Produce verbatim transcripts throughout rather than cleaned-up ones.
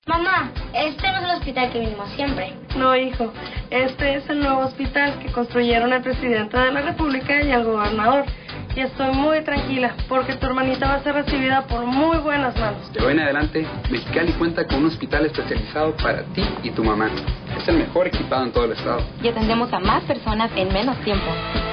Mamá, este no es el hospital que vinimos siempre. No, hijo, este es el nuevo hospital que construyeron el presidente de la República y el gobernador. Y estoy muy tranquila porque tu hermanita va a ser recibida por muy buenas manos. De hoy en adelante, Mexicali cuenta con un hospital especializado para ti y tu mamá. Es el mejor equipado en todo el estado. Y atendemos a más personas en menos tiempo.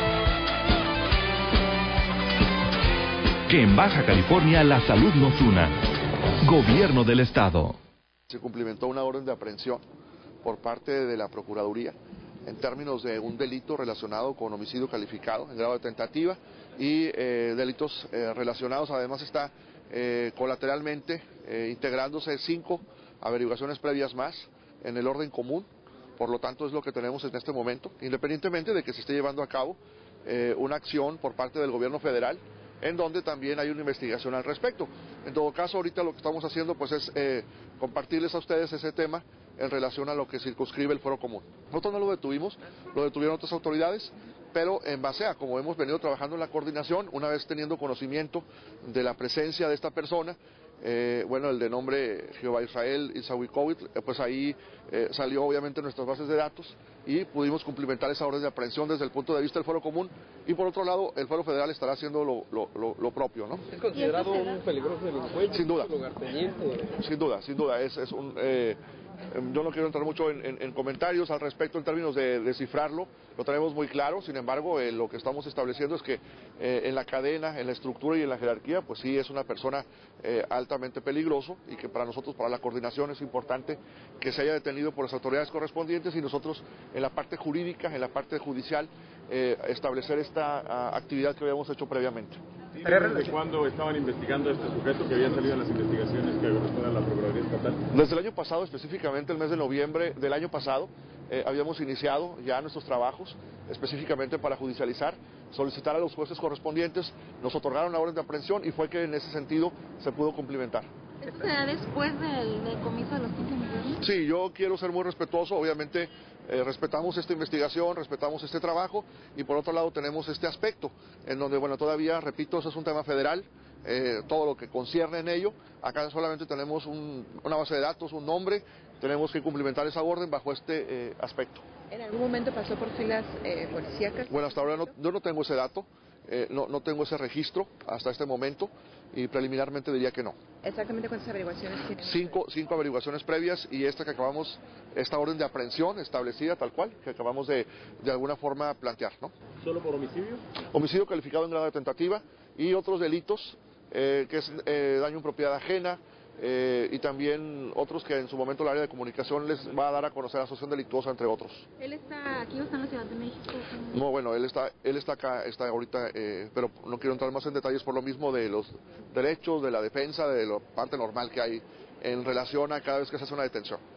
Que en Baja California la salud nos una. Gobierno del estado. Se cumplimentó una orden de aprehensión por parte de la Procuraduría en términos de un delito relacionado con homicidio calificado en grado de tentativa y eh, delitos eh, relacionados. Además está eh, colateralmente eh, integrándose cinco averiguaciones previas más en el orden común. Por lo tanto es lo que tenemos en este momento, independientemente de que se esté llevando a cabo eh, una acción por parte del gobierno federal en donde también hay una investigación al respecto. En todo caso, ahorita lo que estamos haciendo pues es eh, compartirles a ustedes ese tema en relación a lo que circunscribe el fuero común. Nosotros no lo detuvimos, lo detuvieron otras autoridades, pero en base a como hemos venido trabajando en la coordinación, una vez teniendo conocimiento de la presencia de esta persona, eh, bueno, el de nombre Jehová Israel Izahuicowitl, eh, pues ahí eh, salió obviamente nuestras bases de datos y pudimos cumplimentar esa orden de aprehensión desde el punto de vista del fuero común, y por otro lado el fuero federal estará haciendo lo, lo, lo, lo propio, ¿no? ¿Es considerado un peligroso delincuente? Sin duda, Lugarteniente. sin duda, sin duda, es, es un... Eh, Yo no quiero entrar mucho en, en, en comentarios al respecto en términos de descifrarlo, lo tenemos muy claro. Sin embargo, eh, lo que estamos estableciendo es que eh, en la cadena, en la estructura y en la jerarquía, pues sí es una persona eh, altamente peligroso, y que para nosotros, para la coordinación, es importante que se haya detenido por las autoridades correspondientes, y nosotros en la parte jurídica, en la parte judicial, eh, establecer esta a, actividad que habíamos hecho previamente. ¿Desde cuándo estaban investigando a este sujeto que habían salido en las investigaciones que corresponden a la Procuraduría Estatal? Desde el año pasado, específicamente el mes de noviembre del año pasado, eh, habíamos iniciado ya nuestros trabajos específicamente para judicializar, solicitar a los jueces correspondientes, nos otorgaron la orden de aprehensión y fue que en ese sentido se pudo cumplimentar. ¿Esto se da después del decomiso de los quince millones? Sí, yo quiero ser muy respetuoso, obviamente eh, respetamos esta investigación, respetamos este trabajo, y por otro lado tenemos este aspecto, en donde, bueno, todavía, repito, eso es un tema federal, eh, todo lo que concierne en ello. Acá solamente tenemos un, una base de datos, un nombre, tenemos que cumplimentar esa orden bajo este eh, aspecto. ¿En algún momento pasó por filas eh, policíacas? Bueno, hasta ahora no, yo no tengo ese dato, eh, no, no tengo ese registro hasta este momento, y preliminarmente diría que no. ¿Exactamente cuántas averiguaciones tienen? Cinco, cinco averiguaciones previas, y esta que acabamos, esta orden de aprehensión establecida tal cual, que acabamos de, de alguna forma plantear, ¿no? ¿Solo por homicidio? Homicidio calificado en grado de tentativa y otros delitos, eh, que es eh, daño en propiedad ajena, eh, y también otros que en su momento el área de comunicación les va a dar a conocer, asociación delictuosa, entre otros. ¿Él está aquí o está en la Ciudad de México? No, bueno, él está, él está acá, está ahorita, eh, pero no quiero entrar más en detalles por lo mismo de los derechos, de la defensa, de la parte normal que hay en relación a cada vez que se hace una detención.